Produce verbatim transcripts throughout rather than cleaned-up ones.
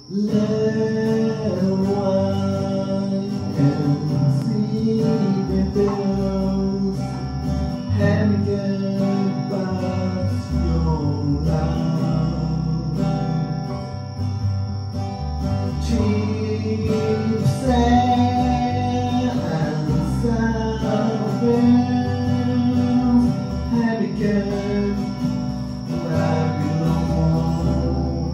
Little one can see the bills, hanging about your love. Cheap sand and sound bills, hanging where I belong.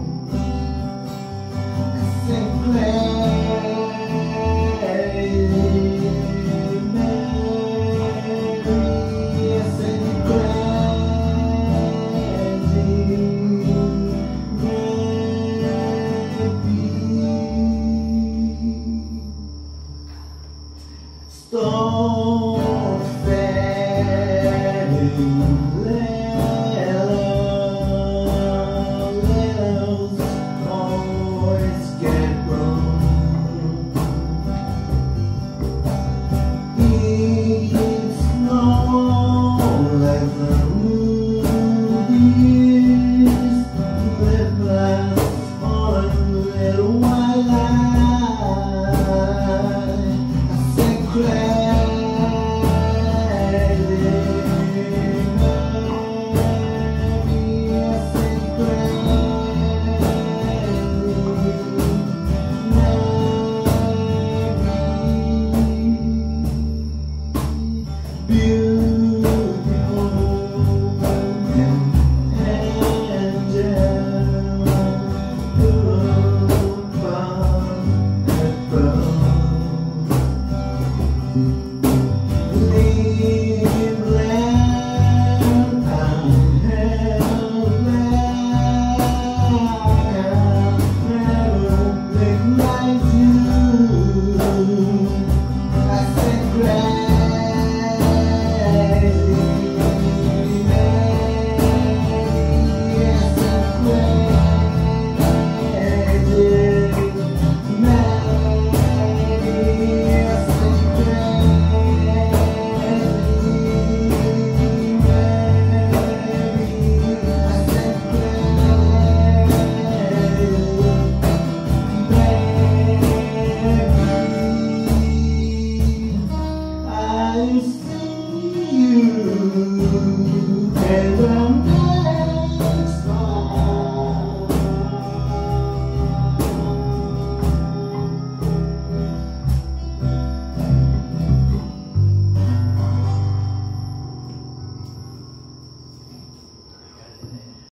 Stone fading little, little boys get grown. Eat snow like the movies, live life on a little while.